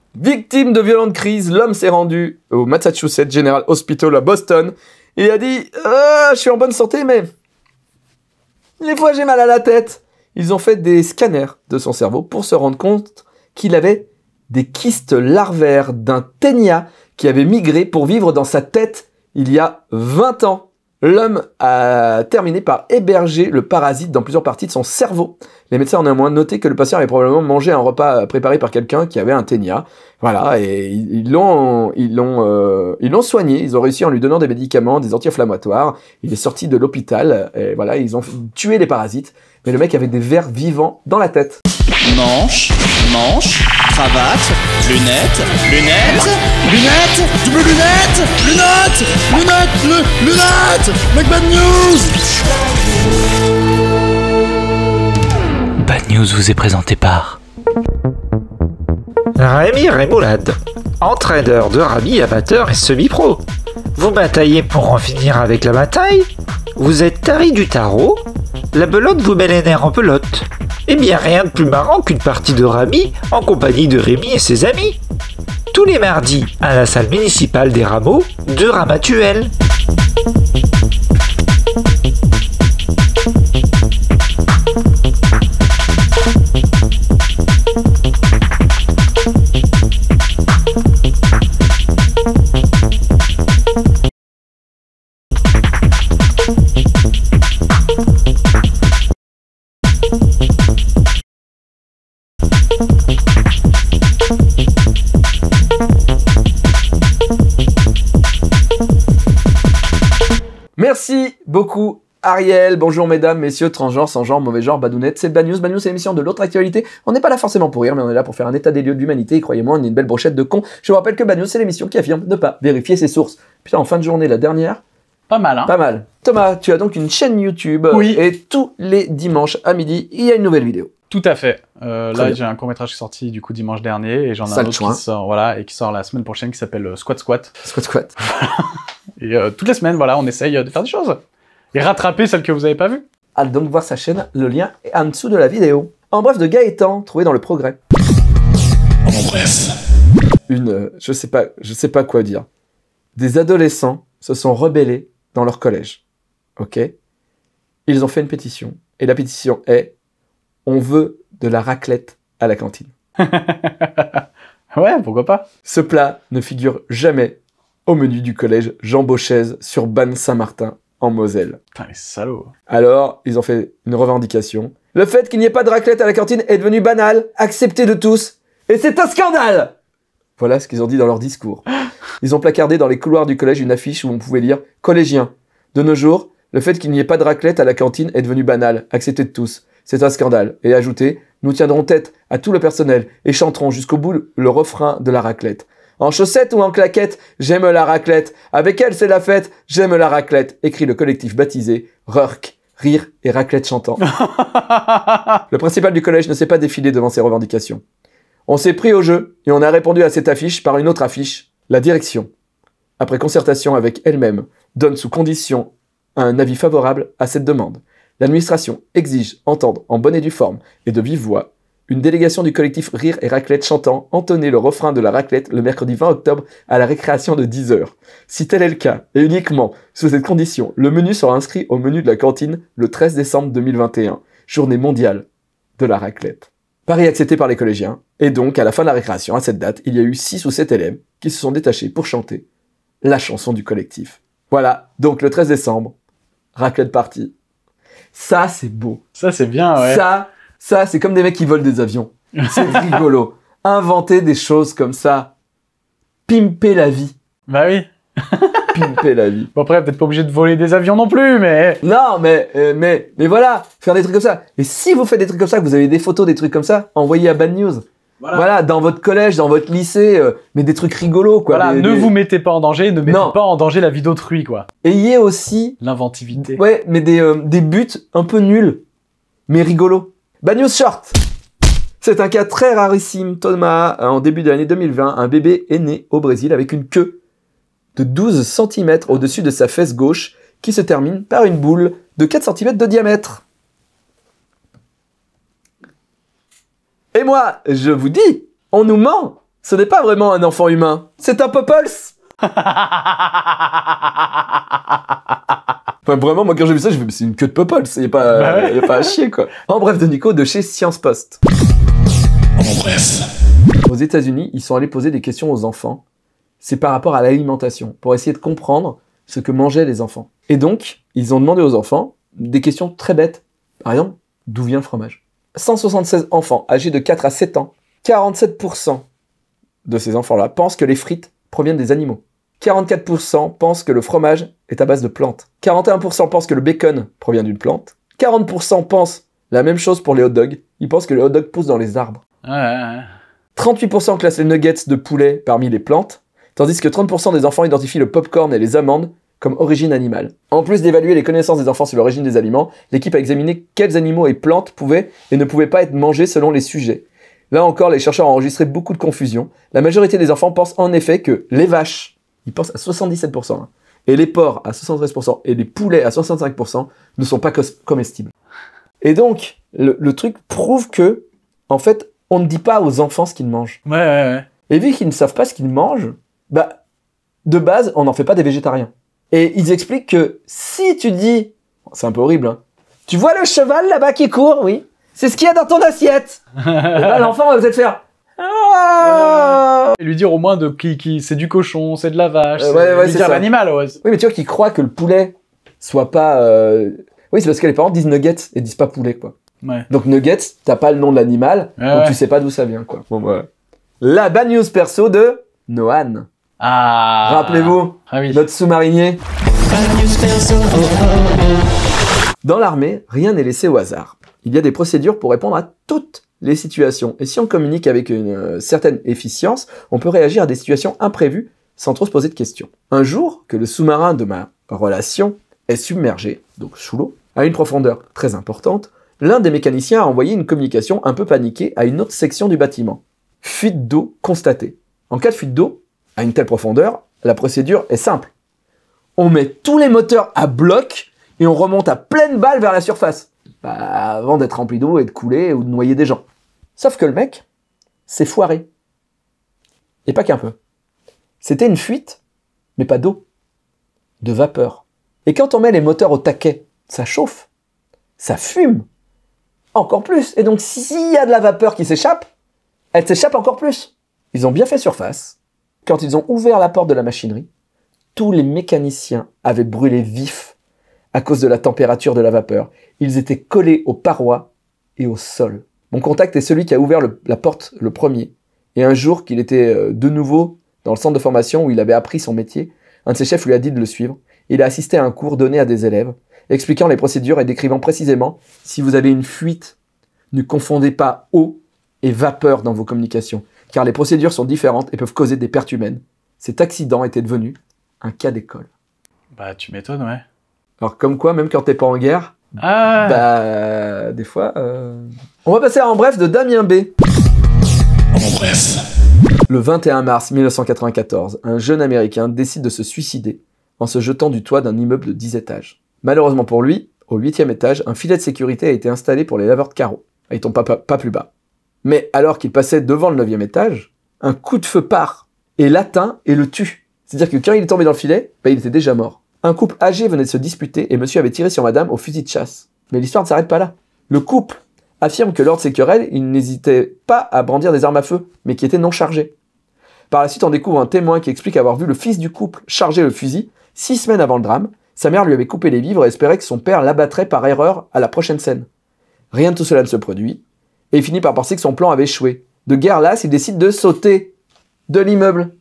Victime de violentes crises, l'homme s'est rendu au Massachusetts General Hospital à Boston et a dit « Je suis en bonne santé, mais des fois j'ai mal à la tête ». Ils ont fait des scanners de son cerveau pour se rendre compte qu'il avait des kystes larvaires d'un ténia qui avait migré pour vivre dans sa tête il y a 20 ans. L'homme a terminé par héberger le parasite dans plusieurs parties de son cerveau. Les médecins ont néanmoins noté que le patient avait probablement mangé un repas préparé par quelqu'un qui avait un ténia. Voilà, et ils l'ont soigné. Ils ont réussi en lui donnant des médicaments, des anti-inflammatoires. Il est sorti de l'hôpital. Et voilà, ils ont tué les parasites. Mais le mec avait des vers vivants dans la tête. Manche, cravate, lunettes, double lunettes, lunettes, mec, bad news. Bad News vous est présenté par Rémi Rémoulade, entraîneur de rami amateur et semi-pro. Vous bataillez pour en finir avec la bataille? Vous êtes tari du tarot? La belote vous met les nerfs en pelote. Eh bien, rien de plus marrant qu'une partie de rami en compagnie de Rémi et ses amis. Tous les mardis, à la salle municipale des Rameaux de Ramatuelle. Merci beaucoup Ariel, bonjour mesdames, messieurs, transgenres, sans genre, mauvais genre, badounettes, c'est Bad News. Bad News, c'est l'émission de l'autre actualité. On n'est pas là forcément pour rire, mais on est là pour faire un état des lieux de l'humanité, et croyez-moi, on est une belle brochette de cons. Je vous rappelle que Bad News, c'est l'émission qui affirme ne pas vérifier ses sources. Putain, en fin de journée, la dernière... Pas mal, hein. Pas mal. Thomas, tu as donc une chaîne YouTube, oui. Et tous les dimanches à midi, il y a une nouvelle vidéo. Tout à fait. Là, j'ai un court-métrage qui est sorti du coup dimanche dernier, et j'en ai un autre qui sort, voilà, et qui sort la semaine prochaine, qui s'appelle Squat Squat. Squat Squat. Et toutes les semaines, voilà, on essaye de faire des choses. Et rattraper celles que vous avez pas vues. Allez donc voir sa chaîne, le lien est en dessous de la vidéo. En bref de Gaëtan, trouvé dans le Progrès. En bref. Je sais pas quoi dire. Des adolescents se sont rebellés dans leur collège. Ok? Ils ont fait une pétition. Et la pétition est « On veut de la raclette à la cantine ». Ouais, pourquoi pas? Ce plat ne figure jamais au menu du collège Jean Beauchèze sur Banne-Saint-Martin, en Moselle. Putain, les salauds. Alors, ils ont fait une revendication. Le fait qu'il n'y ait pas de raclette à la cantine est devenu banal, accepté de tous, et c'est un scandale! Voilà ce qu'ils ont dit dans leur discours. Ils ont placardé dans les couloirs du collège une affiche où on pouvait lire « Collégiens, de nos jours, le fait qu'il n'y ait pas de raclette à la cantine est devenu banal, accepté de tous. C'est un scandale. » Et ajouté « Nous tiendrons tête à tout le personnel et chanterons jusqu'au bout le refrain de la raclette. En chaussettes ou en claquettes, j'aime la raclette. Avec elle, c'est la fête, j'aime la raclette. » Écrit le collectif baptisé Rurk, Rire et Raclette Chantant. Le principal du collège ne s'est pas défilé devant ces revendications. On s'est pris au jeu et on a répondu à cette affiche par une autre affiche. La direction, après concertation avec elle-même, donne sous condition un avis favorable à cette demande. L'administration exige entendre en bonne et due forme et de vive voix une délégation du collectif Rire et Raclette Chantant entonner le refrain de la raclette le mercredi 20 octobre à la récréation de 10h. Si tel est le cas, et uniquement sous cette condition, le menu sera inscrit au menu de la cantine le 13 décembre 2021, journée mondiale de la raclette. Pari accepté par les collégiens, et donc à la fin de la récréation, à cette date, il y a eu 6 ou 7 élèves qui se sont détachés pour chanter la chanson du collectif. Voilà, donc le 13 décembre, raclette party. Ça, c'est beau. Ça, c'est bien, ouais. Ça, c'est comme des mecs qui volent des avions. C'est rigolo. Inventer des choses comme ça. Pimper la vie. Bah oui. Pimper la vie. Bon, après, peut-être pas obligé de voler des avions non plus, mais... Non, mais voilà, faire des trucs comme ça. Et si vous faites des trucs comme ça, que vous avez des photos, des trucs comme ça, envoyez à Bad News. Voilà, dans votre collège, dans votre lycée, mais des trucs rigolos, quoi. Voilà, vous mettez pas en danger, ne mettez pas en danger la vie d'autrui, quoi. Ayez aussi... l'inventivité. Ouais, mais des buts un peu nuls, mais rigolos. Bad News Short. C'est un cas très rarissime, Thomas. En début de l'année 2020, un bébé est né au Brésil avec une queue de 12 cm au-dessus de sa fesse gauche qui se termine par une boule de 4 cm de diamètre. Et moi, je vous dis, on nous ment. Ce n'est pas vraiment un enfant humain, c'est un Popples. Enfin, vraiment, moi, quand j'ai vu ça, je me suis dit, c'est une queue de Popples, il n'y a pas à chier, quoi. En bref de Nico, de chez Science Post. En bref. Aux États-Unis, ils sont allés poser des questions aux enfants. C'est par rapport à l'alimentation, pour essayer de comprendre ce que mangeaient les enfants. Et donc, ils ont demandé aux enfants des questions très bêtes. Par exemple, d'où vient le fromage ? 176 enfants âgés de 4 à 7 ans, 47% de ces enfants-là pensent que les frites proviennent des animaux. 44% pensent que le fromage est à base de plantes. 41% pensent que le bacon provient d'une plante. 40% pensent la même chose pour les hot dogs. Ils pensent que les hot dogs poussent dans les arbres. 38% classent les nuggets de poulet parmi les plantes, tandis que 30% des enfants identifient le popcorn et les amandes comme origine animale. En plus d'évaluer les connaissances des enfants sur l'origine des aliments, l'équipe a examiné quels animaux et plantes pouvaient et ne pouvaient pas être mangés selon les sujets. Là encore, les chercheurs ont enregistré beaucoup de confusion. La majorité des enfants pensent en effet que les vaches, ils pensent à 77%, et les porcs à 73%, et les poulets à 65% ne sont pas comestibles. Et donc, le truc prouve que, en fait, on ne dit pas aux enfants ce qu'ils mangent. Ouais. Et vu qu'ils ne savent pas ce qu'ils mangent, bah, de base, on n'en fait pas des végétariens. Et ils expliquent que si tu dis, c'est un peu horrible, hein, tu vois le cheval là-bas qui court, oui, c'est ce qu'il y a dans ton assiette. Et là, l'enfant va peut-être faire, ah Et lui dire au moins qui c'est du cochon, c'est de la vache, ouais, lui c'est dire ça. l'animal, ouais. Oui, mais tu vois qu'ils croient que le poulet soit pas... Oui, c'est parce que les parents disent nuggets et disent pas poulet, quoi. Ouais. Donc nuggets, t'as pas le nom de l'animal, donc tu sais pas d'où ça vient, quoi. Bon, voilà. La bad news perso de Noan. Ah. Rappelez-vous, Ah oui. notre sous-marinier. Dans l'armée, rien n'est laissé au hasard. Il y a des procédures pour répondre à toutes les situations. Et si on communique avec une certaine efficience, on peut réagir à des situations imprévues sans trop se poser de questions. Un jour, que le sous-marin de ma relation est submergé, donc sous l'eau, à une profondeur très importante, l'un des mécaniciens a envoyé une communication un peu paniquée à une autre section du bâtiment. Fuite d'eau constatée. En cas de fuite d'eau, à une telle profondeur, la procédure est simple. On met tous les moteurs à bloc et on remonte à pleine balle vers la surface. Bah, avant d'être rempli d'eau et de couler ou de noyer des gens. Sauf que le mec s'est foiré. Et pas qu'un peu. C'était une fuite, mais pas d'eau. De vapeur. Et quand on met les moteurs au taquet, ça chauffe. Ça fume. Encore plus. Et donc, s'il y a de la vapeur qui s'échappe, elle s'échappe encore plus. Ils ont bien fait surface. Quand ils ont ouvert la porte de la machinerie, tous les mécaniciens avaient brûlé vifs à cause de la température de la vapeur. Ils étaient collés aux parois et au sol. Mon contact est celui qui a ouvert la porte le premier. Et un jour qu'il était de nouveau dans le centre de formation où il avait appris son métier, un de ses chefs lui a dit de le suivre. Il a assisté à un cours donné à des élèves, expliquant les procédures et décrivant précisément si vous avez une fuite, ne confondez pas eau et vapeur dans vos communications, car les procédures sont différentes et peuvent causer des pertes humaines. Cet accident était devenu un cas d'école. Bah, tu m'étonnes, ouais. Alors, comme quoi, même quand t'es pas en guerre, Ah. bah, des fois... On va passer à En bref de Damien B. En bref. Le 21 mars 1994, un jeune Américain décide de se suicider en se jetant du toit d'un immeuble de 10 étages. Malheureusement pour lui, au 8e étage, un filet de sécurité a été installé pour les laveurs de carreaux. Il tombe pas plus bas. Mais alors qu'il passait devant le 9e étage, un coup de feu part et l'atteint et le tue. C'est-à-dire que quand il est tombé dans le filet, bah, il était déjà mort. Un couple âgé venait de se disputer et monsieur avait tiré sur madame au fusil de chasse. Mais l'histoire ne s'arrête pas là. Le couple affirme que lors de ces querelles, il n'hésitait pas à brandir des armes à feu, mais qui étaient non chargées. Par la suite, on découvre un témoin qui explique avoir vu le fils du couple charger le fusil 6 semaines avant le drame. Sa mère lui avait coupé les vivres et espérait que son père l'abattrait par erreur à la prochaine scène. Rien de tout cela ne se produit, et il finit par penser que son plan avait échoué. De guerre lasse, il décide de sauter de l'immeuble.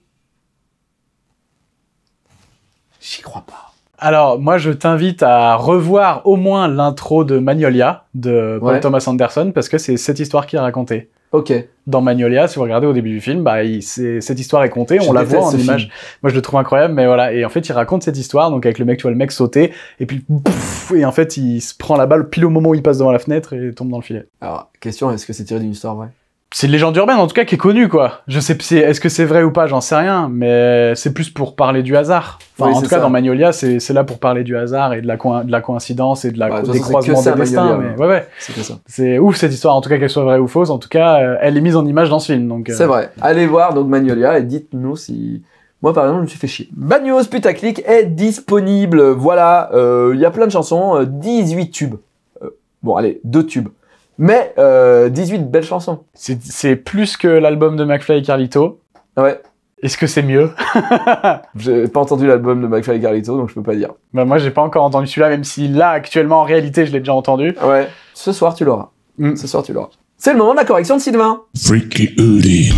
J'y crois pas. Alors, moi, je t'invite à revoir au moins l'intro de Magnolia, de Paul Thomas Anderson, parce que c'est cette histoire qu'il a racontée. Ok. Dans Magnolia, si vous regardez au début du film, bah, cette histoire est contée, on la voit en image. Moi, je le trouve incroyable, mais voilà. Et en fait, il raconte cette histoire, donc avec le mec, tu vois le mec sauter, et puis, pouf, et en fait, il se prend la balle pile au moment où il passe devant la fenêtre et tombe dans le filet. Alors, question, est-ce que c'est tiré d'une histoire vraie ? C'est une légende urbaine, en tout cas, qui est connue, quoi. Je sais, est-ce que c'est vrai ou pas, j'en sais rien, mais c'est plus pour parler du hasard. Enfin, oui, en tout cas, dans Magnolia, c'est là pour parler du hasard et de la coïncidence et de des croisements des destins. Mais ouais. C'est ça. C'est ouf, cette histoire, en tout cas, qu'elle soit vraie ou fausse. En tout cas, elle est mise en image dans ce film, donc... C'est vrai. Allez voir, donc, Magnolia, et dites-nous si... Moi, par exemple, je me suis fait chier. Bad News Putaclic est disponible. Voilà, il y a plein de chansons, 18 tubes. Bon, allez, 2 tubes. Mais 18 belles chansons. C'est plus que l'album de McFly et Carlito. Ouais. Est-ce que c'est mieux? J'ai pas entendu l'album de McFly et Carlito, donc je peux pas dire. Bah moi, j'ai pas encore entendu celui-là, même si là, actuellement, en réalité, je l'ai déjà entendu. Ouais. Ce soir, tu l'auras. Ce soir, tu l'auras. C'est le moment de la correction de Sylvain. Freaky Hoodie.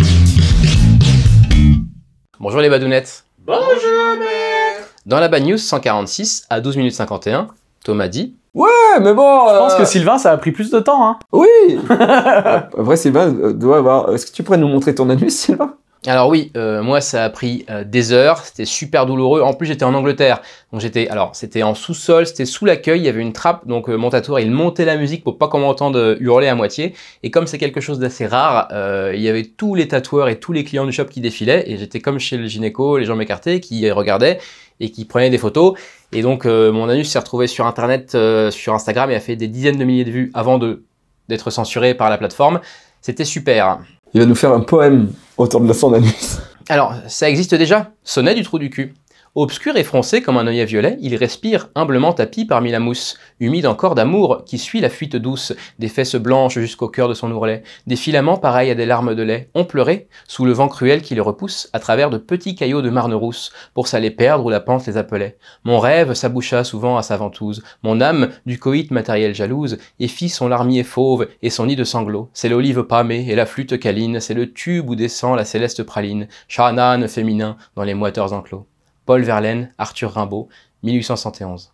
Bonjour les badounettes. Bonjour, maître. Dans la Bad News 146 à 12 minutes 51, Thomas dit... Ouais, mais bon... Je pense que Sylvain, ça a pris plus de temps, hein. Oui. Après, Sylvain doit avoir... Est-ce que tu pourrais nous montrer ton anus, Sylvain? Alors oui, moi ça a pris des heures, c'était super douloureux. En plus j'étais en Angleterre, donc c'était en sous-sol, c'était sous l'accueil, il y avait une trappe, donc mon tatoueur il montait la musique pour pas qu'on m'entende hurler à moitié. Et comme c'est quelque chose d'assez rare, il y avait tous les tatoueurs et tous les clients du shop qui défilaient, et j'étais comme chez le gynéco, les jambes écartées, qui regardaient et qui prenaient des photos. Et donc mon anus s'est retrouvé sur internet, sur Instagram, et a fait des dizaines de milliers de vues avant d'être censuré par la plateforme. C'était super. Il va nous faire un poème autour de son anus. Alors, ça existe déjà. Sonnet du trou du cul. Obscur et froncé comme un œillet violet, il respire humblement tapi parmi la mousse, humide encore d'amour qui suit la fuite douce, des fesses blanches jusqu'au cœur de son ourlet, des filaments pareils à des larmes de lait, ont pleuré sous le vent cruel qui les repousse à travers de petits caillots de marne rousse, pour s'aller perdre où la pente les appelait. Mon rêve s'aboucha souvent à sa ventouse, mon âme du coït matériel jalouse, et fit son larmier fauve et son nid de sanglots. C'est l'olive pâmée et la flûte câline, c'est le tube où descend la céleste praline, charnane féminin dans les moiteurs enclos. Paul Verlaine, Arthur Rimbaud, 1871.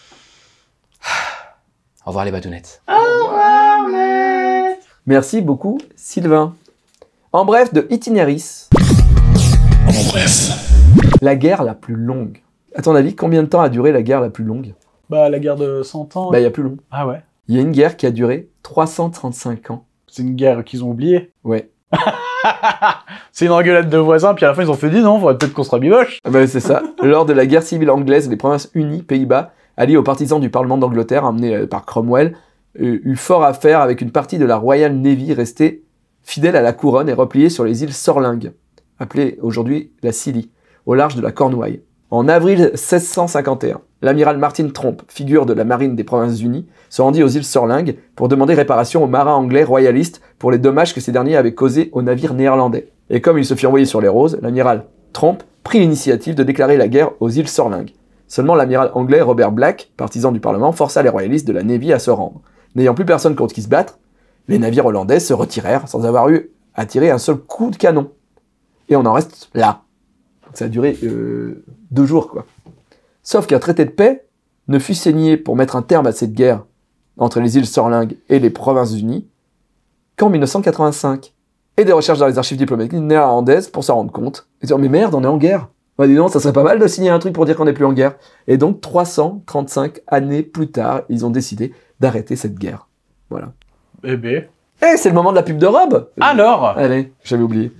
Au revoir les badounettes. Au revoir, maître. Merci beaucoup, Sylvain. En bref, de Itinéris. En bref. La guerre la plus longue. À ton avis, combien de temps a duré la guerre la plus longue? Bah, la guerre de 100 ans. Bah, il y a plus long. Ah ouais. Il y a une guerre qui a duré 335 ans. C'est une guerre qu'ils ont oubliée. Ouais. C'est une engueulade de voisins, puis à la fin ils ont fait non, faudrait peut-être qu'on se rabiboche. Bah, c'est ça. Lors de la guerre civile anglaise, les provinces unies, Pays-Bas, alliés aux partisans du Parlement d'Angleterre, emmenés par Cromwell, eut fort à faire avec une partie de la Royal Navy restée fidèle à la couronne et repliée sur les îles Sorlingues, appelées aujourd'hui la Scilly, au large de la Cornouaille. En avril 1651, l'amiral Martin Tromp, figure de la marine des Provinces-Unies, se rendit aux îles Sorlingues pour demander réparation aux marins anglais royalistes pour les dommages que ces derniers avaient causés aux navires néerlandais. Et comme il se fit envoyer sur les roses, l'amiral Tromp prit l'initiative de déclarer la guerre aux îles Sorlingues. Seulement l'amiral anglais Robert Black, partisan du Parlement, força les royalistes de la Navy à se rendre. N'ayant plus personne contre qui se battre, les navires hollandais se retirèrent sans avoir eu à tirer un seul coup de canon. Et on en reste là. Ça a duré 2 jours, quoi. Sauf qu'un traité de paix ne fut signé pour mettre un terme à cette guerre entre les îles Sorlingues et les Provinces-Unies qu'en 1985. Et des recherches dans les archives diplomatiques néerlandaises pour s'en rendre compte. Et dire, mais merde, on est en guerre. Bah dis donc, ça serait pas mal de signer un truc pour dire qu'on n'est plus en guerre. Et donc, 335 années plus tard, ils ont décidé d'arrêter cette guerre. Voilà. Eh ben. Eh, c'est le moment de la pub de Rob. Alors. Allez, j'avais oublié.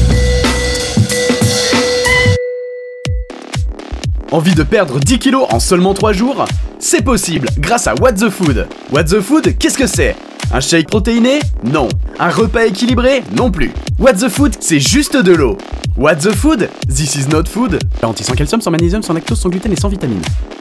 Envie de perdre 10 kilos en seulement 3 jours? C'est possible grâce à What the Food. What the Food, qu'est-ce que c'est? Un shake protéiné? Non. Un repas équilibré? Non plus. What the Food, c'est juste de l'eau. What the Food? This is not food. Garantie sans calcium, sans magnésium, sans lactose, sans gluten et sans vitamines.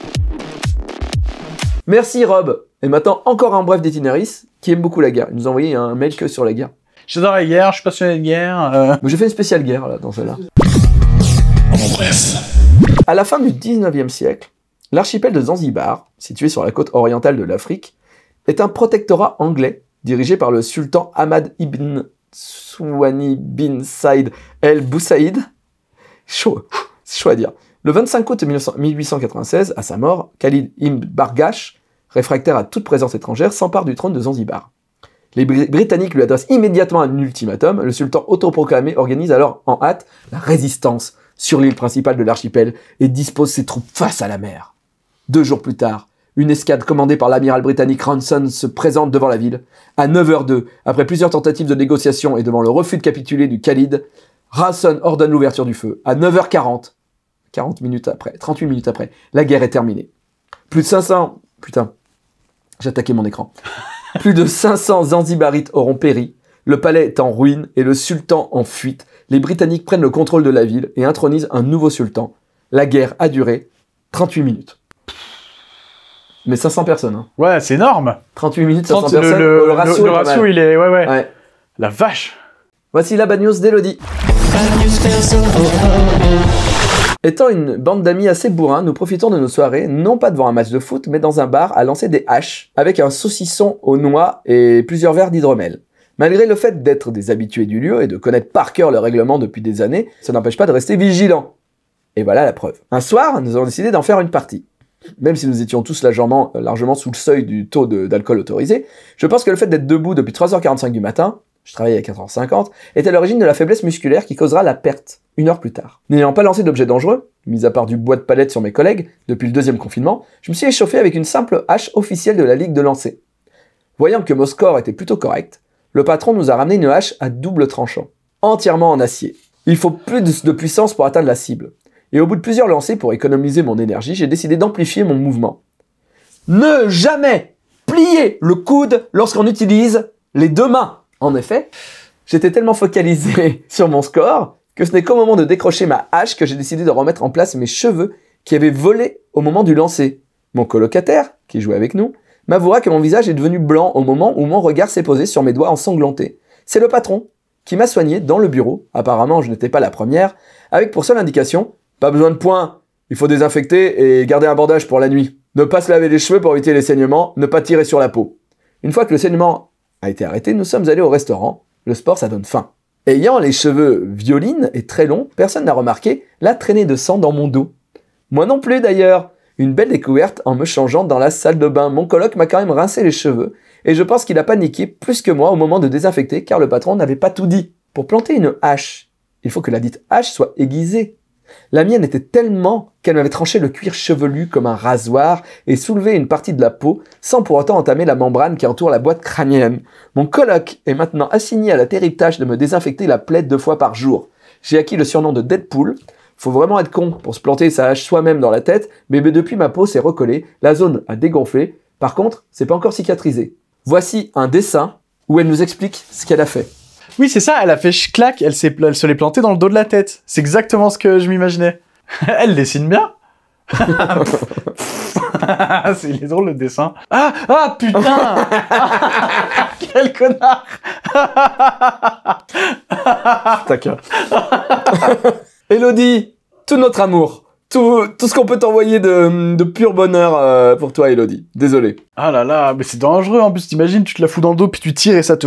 Merci Rob. Et maintenant, encore un bref d'Itinéris qui aime beaucoup la guerre. Il nous a envoyé un mail que sur la guerre. J'adore la guerre, je suis passionné de guerre. Mais j'ai fait une spéciale guerre là, dans celle-là. En bref. À la fin du 19e siècle, l'archipel de Zanzibar, situé sur la côte orientale de l'Afrique, est un protectorat anglais dirigé par le sultan Ahmad ibn Souani bin Saïd el Boussaïd. Chaud, c'est chaud à dire. Le 25 août 1896, à sa mort, Khalid ibn Bargash, réfractaire à toute présence étrangère, s'empare du trône de Zanzibar. Les Britanniques lui adressent immédiatement un ultimatum. Le sultan autoproclamé organise alors en hâte la résistance sur l'île principale de l'archipel et dispose ses troupes face à la mer. 2 jours plus tard, Une escadre commandée par l'amiral britannique Ranson se présente devant la ville. À 9h02, après plusieurs tentatives de négociation et devant le refus de capituler du Khalid, Ranson ordonne l'ouverture du feu. À 9h40, 38 minutes après, la guerre est terminée. Plus de 500... Putain, j'ai attaqué mon écran. Plus de 500 Zanzibarites auront péri. Le palais est en ruine et le sultan en fuite. Les Britanniques prennent le contrôle de la ville et intronisent un nouveau sultan. La guerre a duré 38 minutes. Mais 500 personnes. Hein. Ouais, c'est énorme. 38 minutes, 500 personnes. Le ratio, il est... Ouais. La vache. Voici la bad news d'Elodie. Étant une bande d'amis assez bourrins, nous profitons de nos soirées, non pas devant un match de foot, mais dans un bar à lancer des haches, avec un saucisson aux noix et plusieurs verres d'hydromel. Malgré le fait d'être des habitués du lieu et de connaître par cœur le règlement depuis des années, ça n'empêche pas de rester vigilants. Et voilà la preuve. Un soir, nous avons décidé d'en faire une partie. Même si nous étions tous largement sous le seuil du taux d'alcool autorisé, je pense que le fait d'être debout depuis 3h45 du matin, je travaillais à 4h50, est à l'origine de la faiblesse musculaire qui causera la perte, 1 heure plus tard. N'ayant pas lancé d'objets dangereux, mis à part du bois de palette sur mes collègues, depuis le 2e confinement, je me suis échauffé avec une simple hache officielle de la Ligue de lancer. Voyant que mon score était plutôt correct, le patron nous a ramené une hache à double tranchant, entièrement en acier. Il faut plus de puissance pour atteindre la cible. Et au bout de plusieurs lancers pour économiser mon énergie, j'ai décidé d'amplifier mon mouvement. Ne jamais plier le coude lorsqu'on utilise les 2 mains. En effet, j'étais tellement focalisé sur mon score que ce n'est qu'au moment de décrocher ma hache que j'ai décidé de remettre en place mes cheveux qui avaient volé au moment du lancer. Mon colocataire, qui jouait avec nous, m'avouera que mon visage est devenu blanc au moment où mon regard s'est posé sur mes doigts ensanglantés. C'est le patron qui m'a soigné dans le bureau, apparemment je n'étais pas la première, avec pour seule indication: pas besoin de poing, il faut désinfecter et garder un bandage pour la nuit. Ne pas se laver les cheveux pour éviter les saignements, ne pas tirer sur la peau. Une fois que le saignement a été arrêté, nous sommes allés au restaurant. Le sport, ça donne faim. Ayant les cheveux violines et très longs, personne n'a remarqué la traînée de sang dans mon dos. Moi non plus d'ailleurs. Une belle découverte en me changeant dans la salle de bain. Mon coloc m'a quand même rincé les cheveux et je pense qu'il a paniqué plus que moi au moment de désinfecter car le patron n'avait pas tout dit. Pour planter une hache, il faut que la dite hache soit aiguisée. La mienne était tellement qu'elle m'avait tranché le cuir chevelu comme un rasoir et soulevé une partie de la peau sans pour autant entamer la membrane qui entoure la boîte crânienne. Mon coloc est maintenant assigné à la terrible tâche de me désinfecter la plaie 2 fois par jour. J'ai acquis le surnom de Deadpool. Faut vraiment être con pour se planter sa hache soi-même dans la tête, mais depuis ma peau s'est recollée, la zone a dégonflé. Par contre, c'est pas encore cicatrisé. Voici un dessin où elle nous explique ce qu'elle a fait. Oui, c'est ça, elle a fait clac, elle se l'est plantée dans le dos de la tête. C'est exactement ce que je m'imaginais. Elle dessine bien. Il est drôle le dessin. Ah putain. Quel connard. D'accord. Elodie, tout notre amour, tout ce qu'on peut t'envoyer de pur bonheur pour toi, Elodie. Désolé. Ah là là, mais c'est dangereux en plus, t'imagines, tu te la fous dans le dos, puis tu tires et ça te...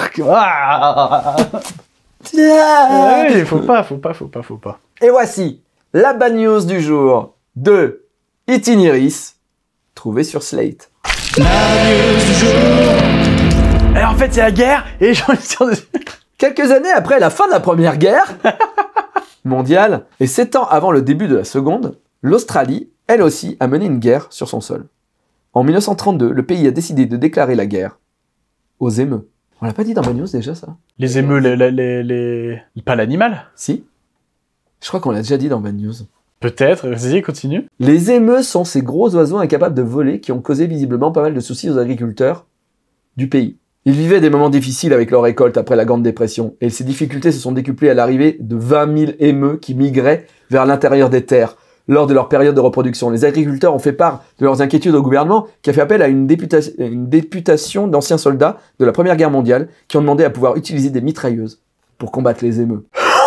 Ouais, faut pas. Et voici la bad news du jour de Itineris, trouvée sur Slate. La news du jour. Et en fait, c'est la guerre, et j'en ai sur dessus. Quelques années après la fin de la Première Guerre mondiale, et 7 ans avant le début de la Seconde, l'Australie, elle aussi, a mené une guerre sur son sol. En 1932, le pays a décidé de déclarer la guerre aux émeux. On l'a pas dit dans ma news déjà, ça? Les émeux, pas l'animal? Si. Je crois qu'on l'a déjà dit dans ma news. Peut-être, vas-y, continue. Les émeux sont ces gros oiseaux incapables de voler qui ont causé visiblement pas mal de soucis aux agriculteurs du pays. Ils vivaient des moments difficiles avec leur récolte après la Grande Dépression, et ces difficultés se sont décuplées à l'arrivée de 20 000 émeux qui migraient vers l'intérieur des terres lors de leur période de reproduction. Les agriculteurs ont fait part de leurs inquiétudes au gouvernement, qui a fait appel à une députation d'anciens soldats de la Première Guerre mondiale, qui ont demandé à pouvoir utiliser des mitrailleuses pour combattre les émeux.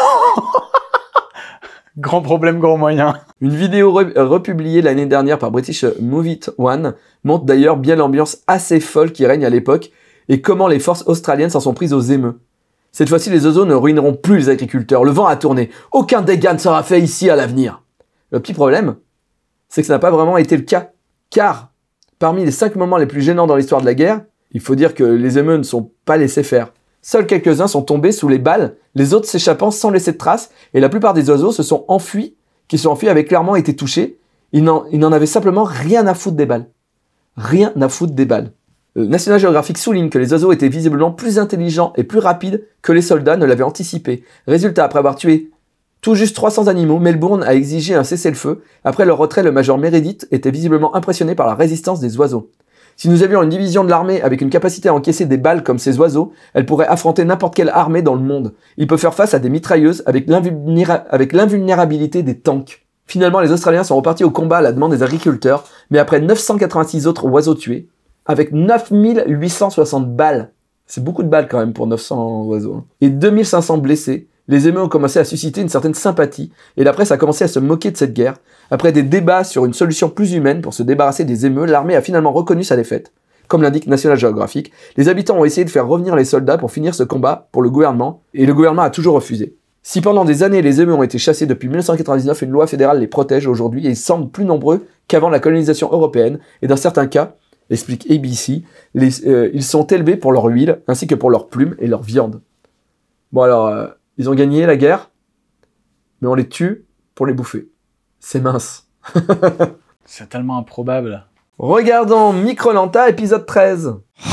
Grand problème, grand moyen. Une vidéo republiée l'année dernière par British Movie One montre d'ailleurs bien l'ambiance assez folle qui règne à l'époque, et comment les forces australiennes s'en sont prises aux émeux. Cette fois-ci, les oiseaux ne ruineront plus les agriculteurs. Le vent a tourné. Aucun dégât ne sera fait ici à l'avenir. Le petit problème, c'est que ça n'a pas vraiment été le cas. Car, parmi les 5 moments les plus gênants dans l'histoire de la guerre, il faut dire que les émeux ne sont pas laissés faire. Seuls quelques-uns sont tombés sous les balles, les autres s'échappant sans laisser de traces, et la plupart des oiseaux se sont enfuis, avaient clairement été touchés. Ils n'en avaient simplement rien à foutre des balles. Rien à foutre des balles. National Geographic souligne que les oiseaux étaient visiblement plus intelligents et plus rapides que les soldats ne l'avaient anticipé. Résultat, après avoir tué tout juste 300 animaux, Melbourne a exigé un cessez-le-feu. Après leur retrait, le major Meredith était visiblement impressionné par la résistance des oiseaux. Si nous avions une division de l'armée avec une capacité à encaisser des balles comme ces oiseaux, elle pourrait affronter n'importe quelle armée dans le monde. Il peut faire face à des mitrailleuses avec l'invulnérabilité des tanks. Finalement, les Australiens sont repartis au combat à la demande des agriculteurs, mais après 986 autres oiseaux tués, avec 9860 balles, c'est beaucoup de balles quand même pour 900 oiseaux, et 2500 blessés, les émeutes ont commencé à susciter une certaine sympathie, et la presse a commencé à se moquer de cette guerre. Après des débats sur une solution plus humaine pour se débarrasser des émeutes, l'armée a finalement reconnu sa défaite. Comme l'indique National Geographic, les habitants ont essayé de faire revenir les soldats pour finir ce combat pour le gouvernement, et le gouvernement a toujours refusé. Si pendant des années les émeutes ont été chassés depuis 1999, une loi fédérale les protège aujourd'hui et ils semblent plus nombreux qu'avant la colonisation européenne, et dans certains cas, explique ABC, ils sont élevés pour leur huile, ainsi que pour leurs plumes et leur viande. Bon alors, ils ont gagné la guerre, mais on les tue pour les bouffer. C'est mince. C'est tellement improbable. Regardons Microlanta, épisode 13.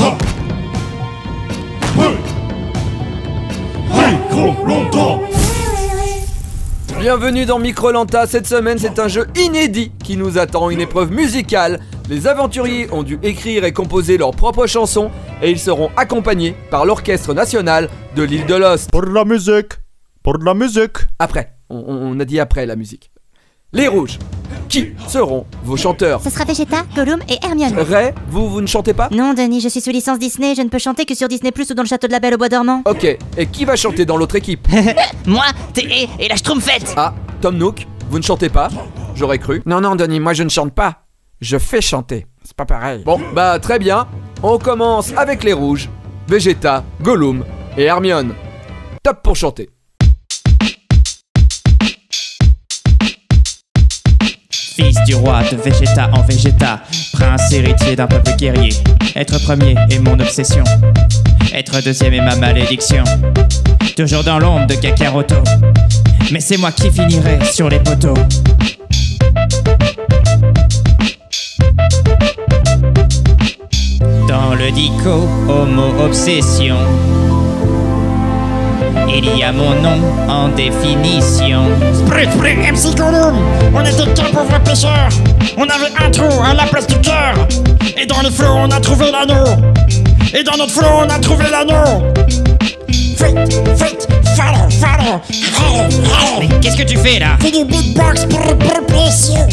Microlanta. Bienvenue dans Microlanta, cette semaine c'est un jeu inédit qui nous attend, une épreuve musicale. Les aventuriers ont dû écrire et composer leurs propres chansons et ils seront accompagnés par l'Orchestre National de l'île de Lost. Pour de la musique. Pour de la musique. Après, on a dit après la musique. Les rouges, qui seront vos chanteurs? Ce sera Vegeta, Gollum et Hermione. Ray, vous ne chantez pas? Non, Denis, je suis sous licence Disney, je ne peux chanter que sur Disney+, ou dans le château de la Belle au bois dormant. Ok, et qui va chanter dans l'autre équipe? Moi, T.E. et la Schtroumpfette. Ah, Tom Nook, vous ne chantez pas? J'aurais cru. Non, Denis, moi je ne chante pas. Je fais chanter. C'est pas pareil. Bon, bah très bien. On commence avec les rouges. Vegeta, Gollum et Hermione. Top pour chanter. Fils du roi de Vegeta en Vegeta, prince héritier d'un peuple guerrier. Être premier est mon obsession, être deuxième est ma malédiction. Toujours dans l'ombre de Kakaroto, mais c'est moi qui finirai sur les poteaux. Dans le dico, homo obsession, il y a mon nom en définition. Sprint, MC Gollum. On était qu'un pauvre pêcheur. On avait un trou à la place du cœur. Et dans les flots on a trouvé l'anneau. Et dans notre flot on a trouvé l'anneau. Faites, follow. Mais qu'est-ce que tu fais là? Fais du beatbox précieux.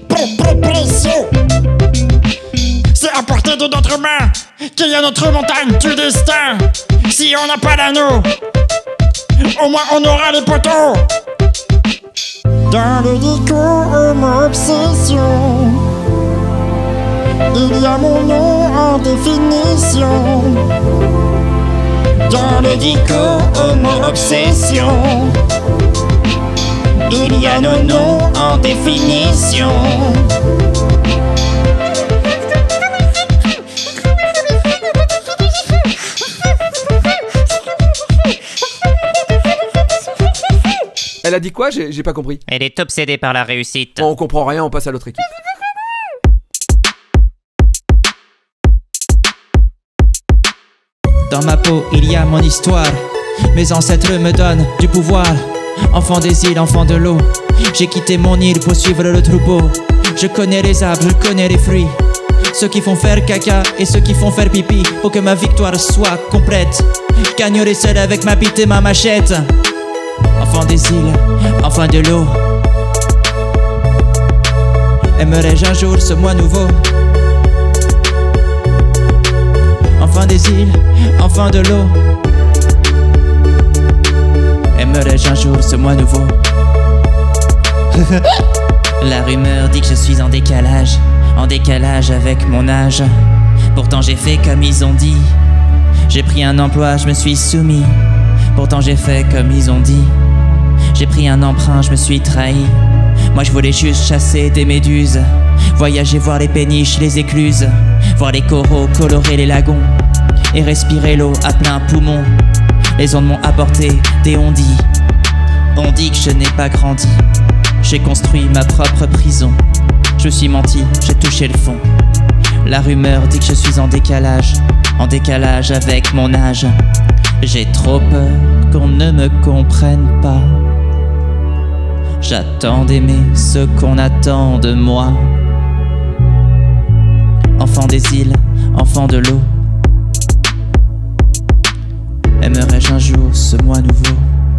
C'est à portée de notre main qu'il y a notre montagne du destin. Si on n'a pas l'anneau, au moins on aura les poteaux. Dans le dico, homo obsession, il y a mon nom en définition. Dans le dico, homo obsession, il y a nos noms en définition. Elle a dit quoi? J'ai pas compris. Elle est obsédée par la réussite. On comprend rien, on passe à l'autre équipe. Dans ma peau, il y a mon histoire. Mes ancêtres me donnent du pouvoir. Enfant des îles, enfant de l'eau. J'ai quitté mon île pour suivre le troupeau. Je connais les arbres, je connais les fruits. Ceux qui font faire caca et ceux qui font faire pipi. Pour que ma victoire soit complète, je gagnerai seul avec ma bite et ma machette. Enfant des îles, enfant de l'eau. Aimerais-je un jour ce moi nouveau? Enfant des îles, enfant de l'eau. Aimerais-je un jour ce moi nouveau? La rumeur dit que je suis en décalage avec mon âge. Pourtant j'ai fait comme ils ont dit. J'ai pris un emploi, je me suis soumis. Pourtant j'ai fait comme ils ont dit. J'ai pris un emprunt, je me suis trahi. Moi je voulais juste chasser des méduses, voyager, voir les péniches, les écluses, voir les coraux colorer les lagons et respirer l'eau à plein poumon. Les ondes m'ont apporté des ondits. On dit que je n'ai pas grandi. J'ai construit ma propre prison. Je me suis menti, j'ai touché le fond. La rumeur dit que je suis en décalage avec mon âge. J'ai trop peur qu'on ne me comprenne pas. J'attends d'aimer ce qu'on attend de moi. Enfant des îles, enfant de l'eau. Aimerais-je un jour ce moi nouveau?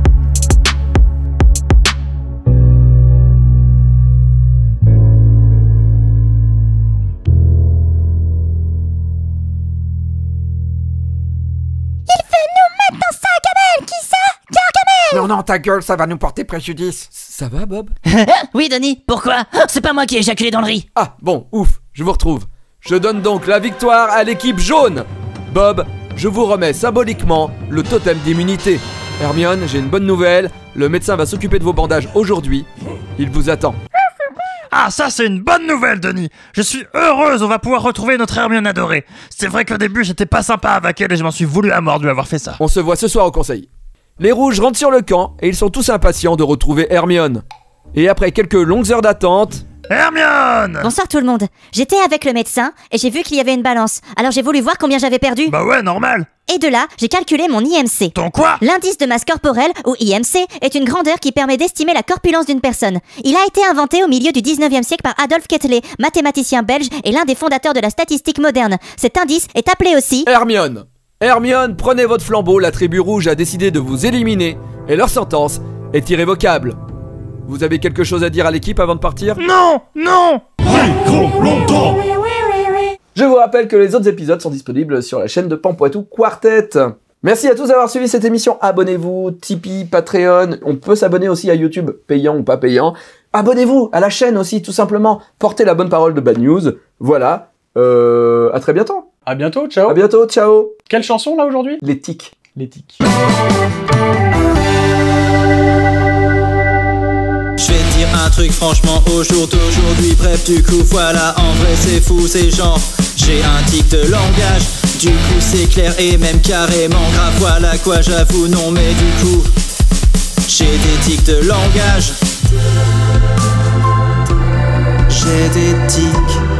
Non, ta gueule, ça va nous porter préjudice. Ça va, Bob? Oui, Denis, pourquoi? C'est pas moi qui ai éjaculé dans le riz. Ah, bon, ouf, je vous retrouve. Je donne donc la victoire à l'équipe jaune. Bob, je vous remets symboliquement le totem d'immunité. Hermione, j'ai une bonne nouvelle. Le médecin va s'occuper de vos bandages aujourd'hui. Il vous attend. Ah, ça c'est une bonne nouvelle, Denis. Je suis heureuse, on va pouvoir retrouver notre Hermione adorée. C'est vrai qu'au début j'étais pas sympa avec elle et je m'en suis voulu à mort de lui avoir fait ça. On se voit ce soir au conseil. Les rouges rentrent sur le camp et ils sont tous impatients de retrouver Hermione. Et après quelques longues heures d'attente... Hermione! Bonsoir tout le monde. J'étais avec le médecin et j'ai vu qu'il y avait une balance. Alors j'ai voulu voir combien j'avais perdu. Bah ouais, normal. Et de là, j'ai calculé mon IMC. Ton quoi? L'indice de masse corporelle, ou IMC, est une grandeur qui permet d'estimer la corpulence d'une personne. Il a été inventé au milieu du 19e siècle par Adolf Quetelet, mathématicien belge et l'un des fondateurs de la statistique moderne. Cet indice est appelé aussi... Hermione. Hermione, prenez votre flambeau, la tribu rouge a décidé de vous éliminer et leur sentence est irrévocable. Vous avez quelque chose à dire à l'équipe avant de partir? Non! Non! Trop longtemps! Je vous rappelle que les autres épisodes sont disponibles sur la chaîne de Pampoitou Quartet. Merci à tous d'avoir suivi cette émission. Abonnez-vous, Tipeee, Patreon. On peut s'abonner aussi à YouTube, payant ou pas payant. Abonnez-vous à la chaîne aussi, tout simplement. Portez la bonne parole de Bad News. Voilà. À très bientôt. À bientôt, ciao. À bientôt, ciao. Quelle chanson là aujourd'hui? Les tics. Les tics. Je vais te dire un truc franchement au jour d'aujourd'hui. Bref, du coup voilà, en vrai c'est fou, c'est genre j'ai un tic de langage. Du coup c'est clair et même carrément grave. Voilà quoi, j'avoue non mais du coup j'ai des tics de langage. J'ai des tics